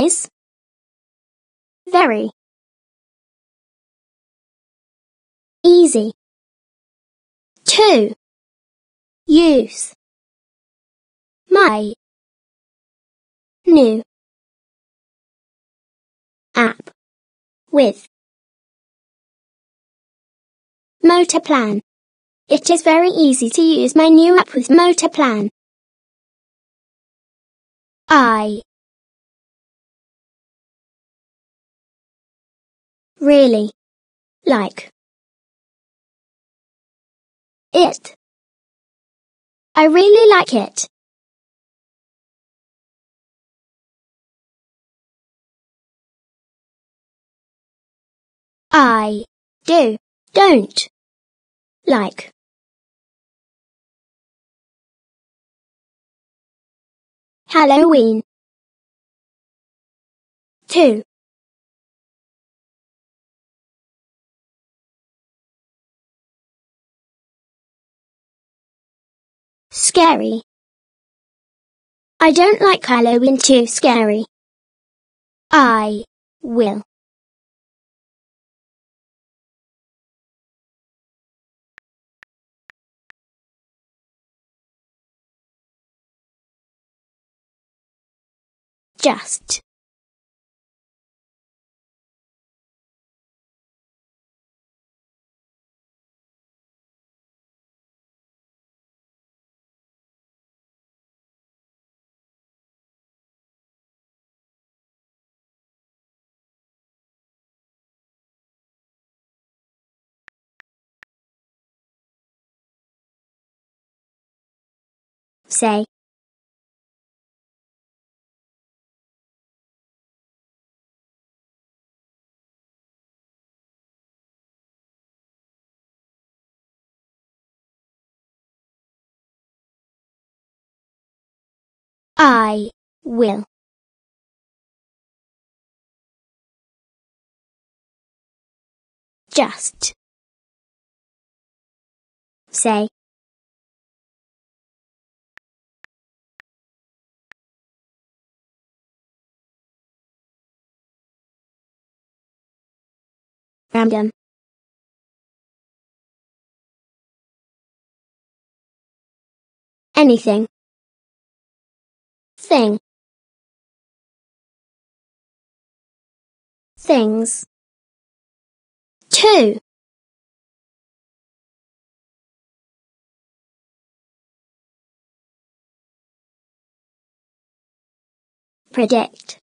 is very easy to use my new app with Motorplan. It is very easy to use my new app with Motorplan. I really like it. I really like it. I don't like Halloween too. Scary. I don't like Halloween too scary. I will just say I will just say random. Anything. Thing. Things. Two. Predict.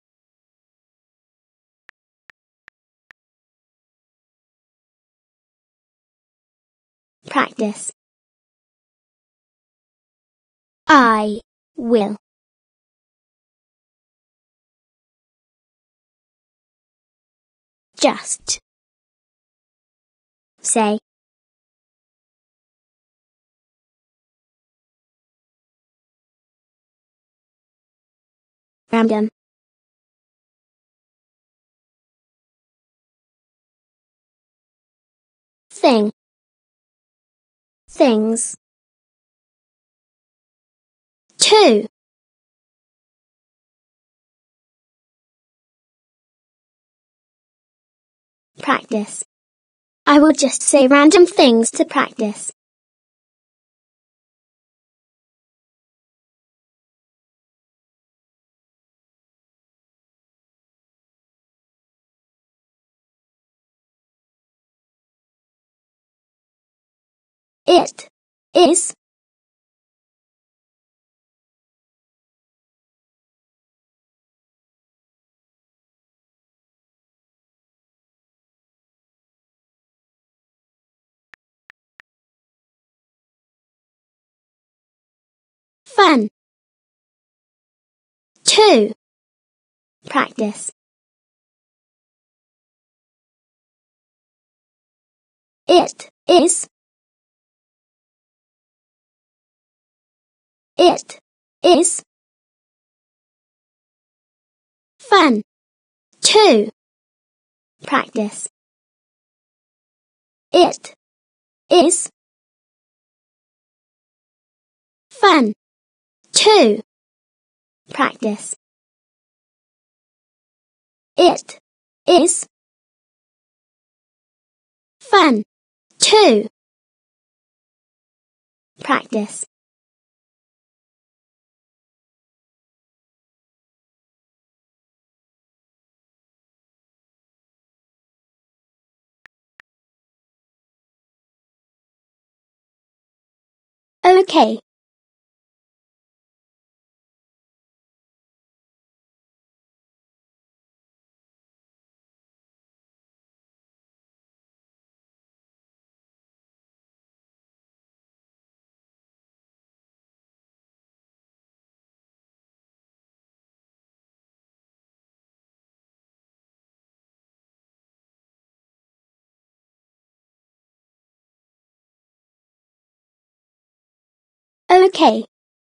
Practice. I will just say random. Thing. Things. Two. Practice. I will just say random things to practice. It is fun. Two. Practice. It is fun. Two. Practice. It is fun. Two. Practice. It is fun to practice. Okay. Okay.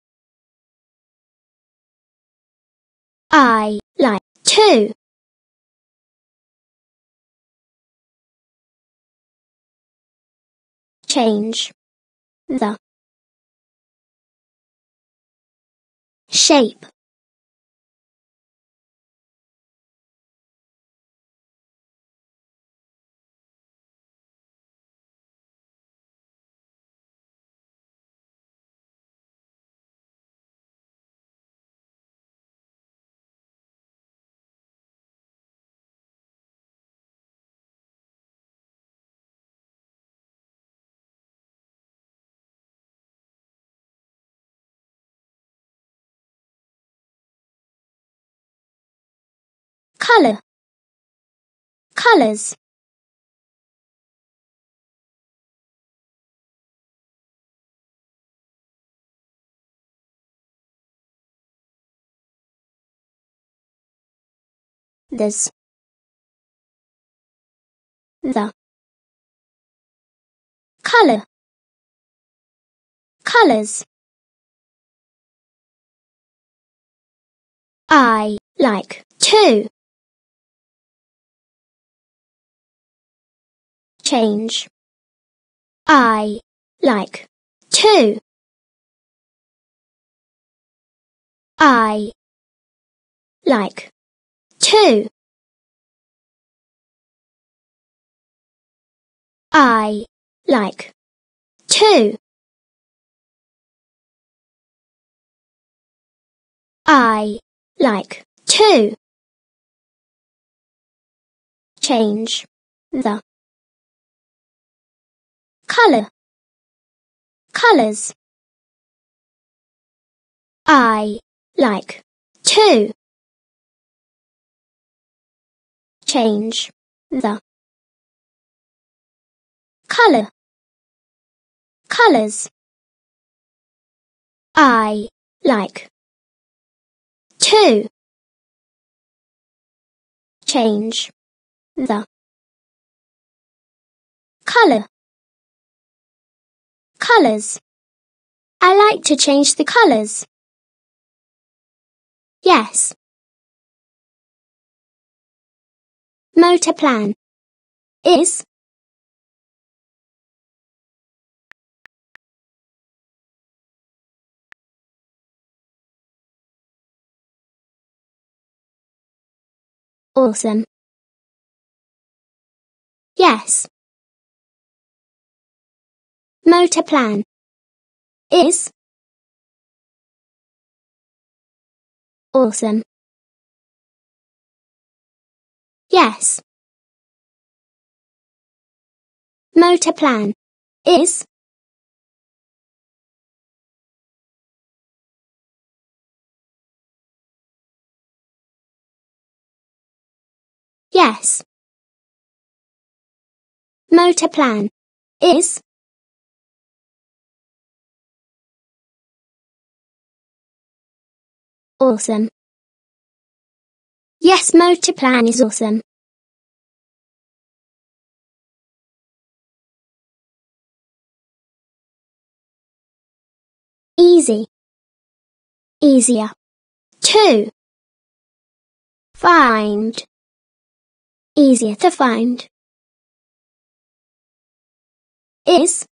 I like to change the shape color colors there's the color colors I like to change I like to I like to I like to I like to change the color colors I like to change the color colors I like to change the color colors I like to change the colors. Yes. Motor plan is awesome. Yes. Motor plan is awesome. Yes. Motor plan is yes. Motor plan is awesome. Yes, motor plan is awesome. Easy. Easier. To find. Easier to find. Is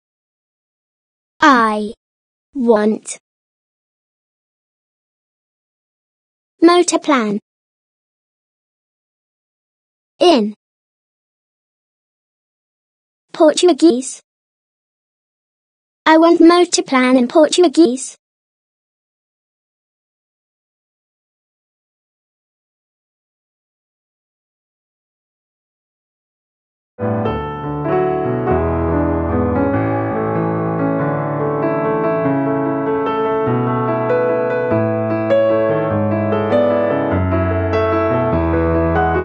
I want. Motor plan In. Portuguese. I want Motoplan in Portuguese.